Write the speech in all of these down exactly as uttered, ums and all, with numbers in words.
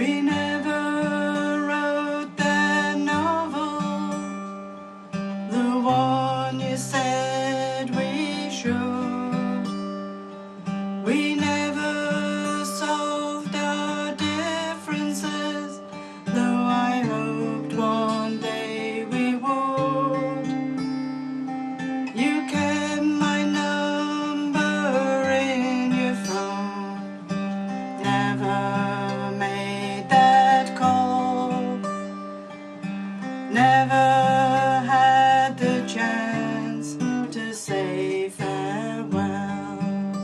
We never wrote that novel, the one you said we should. We never solved our differences, though I hoped one day we would. You kept my number in your phone, never made that call, never had the chance to say farewell.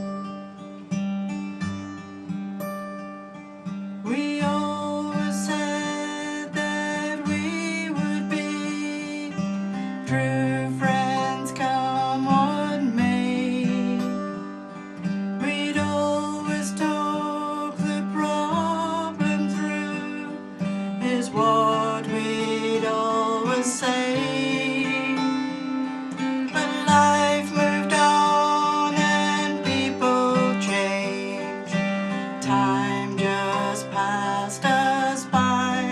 We always said that we would be true friends come what may. We'd always talk the problem through, is what we'd always say. But life moved on and people changed. Time just passed us by.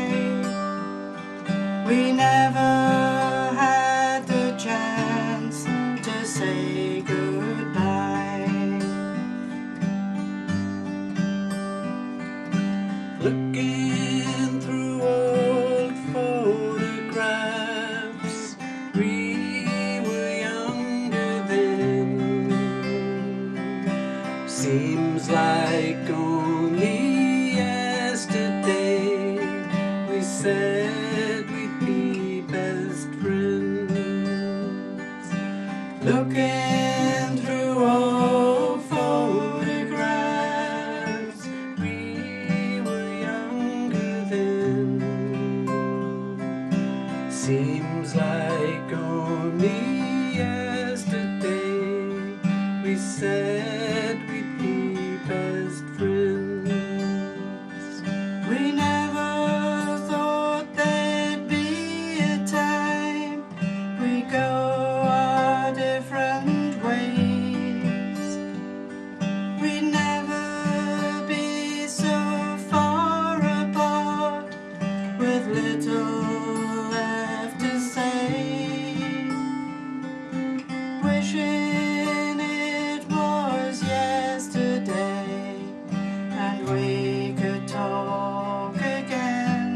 We never had the chance to say goodbye. Looking through old photographs, we were younger then. Seems like only yesterday we said we'd be best friends. Looking through old photographs, we were younger then. Seems like only yesterday we said we'd be best friends. We never thought there'd be a time we go our different ways. We'd never be so far apart with little left to say. Wishing it was yesterday and we could talk again.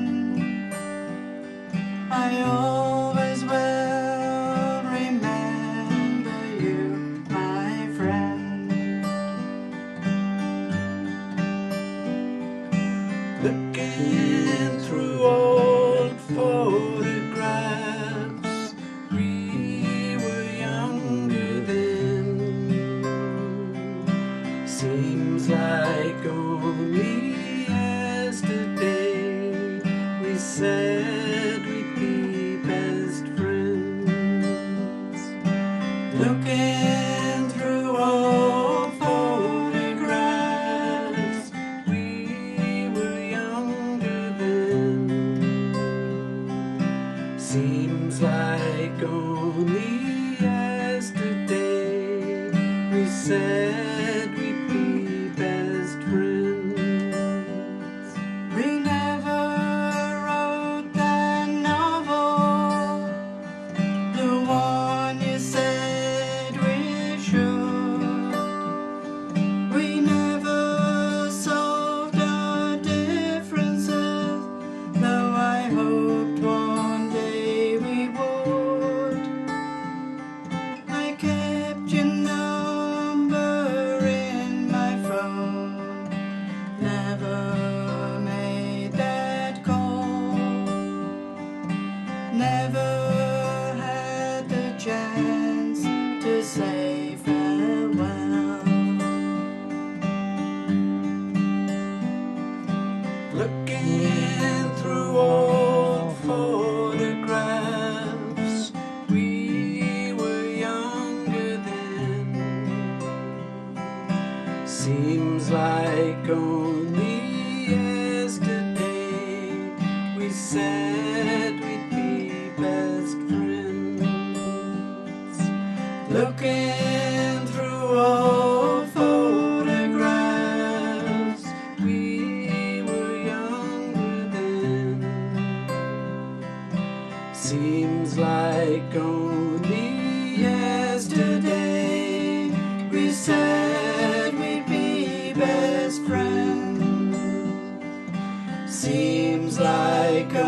I always will remember you, my friend. Looking through old photographs, we were younger then. Seems like only yesterday we said we'd be best friends. Looking through old photographs, we were younger then. Seems like only yesterday we said we'd be best friends. We never wrote that novel, the one you said we should. We never solved our differences, though I hoped one day we would. I kept your number in my phone, never made that call, never had the chance to say farewell. Looking through old photographs, we were younger then. Seems like only yesterday we said we'd be best friends. Looking through old photographs, we were younger Seems like only yesterday we said we'd be best friends. Seems like